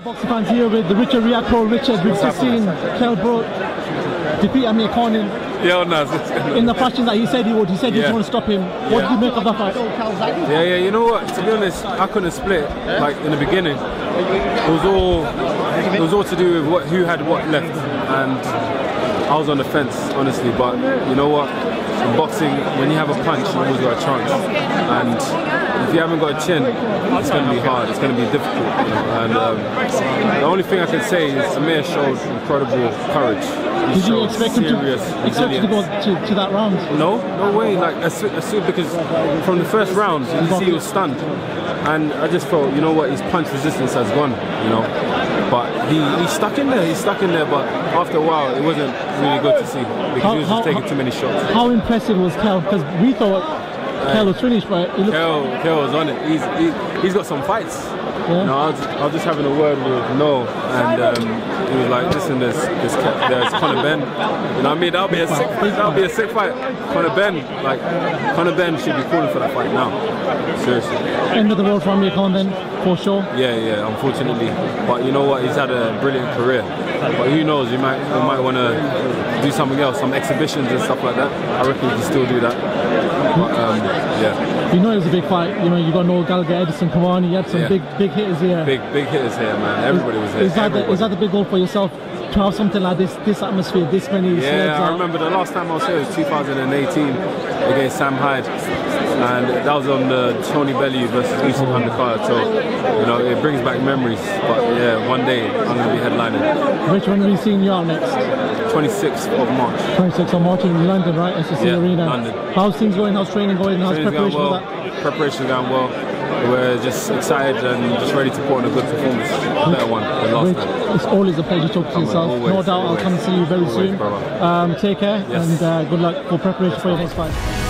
Boxing fans here with the Richard Riyadh Pro. Richard, we've just seen Kell Brook defeat Amir Khan in the fashion that he said he would. He said he didn't want to stop him. What do you make of that fight? Yeah, you know what? To be honest, I couldn't split like in the beginning. It was all to do with who had what left, and I was on the fence, honestly. But you know what? In boxing, when you have a punch, you always got a chance. And if you haven't got a chin, it's going to be hard. It's going to be difficult. You know? And the only thing I can say is Amir showed incredible courage. Did you expect him to go to that round? No way. Like as soon because from the first round, you see he was stunned, and I just felt, you know what, his punch resistance has gone. You know, but he stuck in there. He stuck in there, but after a while, it wasn't really good to see because he was just taking too many shots. How impressive was Kell? Because we thought Kell was finished, but it looked... Kell was on it. He's got some fights. Yeah. No, I was just having a word with Noel, and he was like, listen, there's Conor Benn. You know what I mean? That'll be a sick fight. Conor Benn should be calling for that fight now. Seriously. End of the road for Amir Khan then, for sure. Yeah, unfortunately. But you know what? He's had a brilliant career. But who knows? We might want to do something else, some exhibitions and stuff like that. I reckon we can still do that. But, yeah. You know it was a big fight. You know, you got Noel Gallagher, Edison Cavani. You had some big hitters here. Big hitters here, man. Everybody was here. Is that the big goal for yourself? To have something like this atmosphere, this many celebs? I remember the last time I was here was 2018 against Sam Hyde, and that was on the Tony Bellew versus Usyk undercard. So you know, it brings back memories. But yeah, one day I'm going to be headlining. Which one are we seeing you out next? 26th of March. 26th of March in London, right? SSE Arena. London. How's things going? How's training going? How's preparation for that? Preparation's going well. We're just excited and just ready to put on a good performance. A better one than last time. It's always a pleasure talking to yourself. No doubt I'll come and see you very soon. Take care and good luck for preparation for your next fight.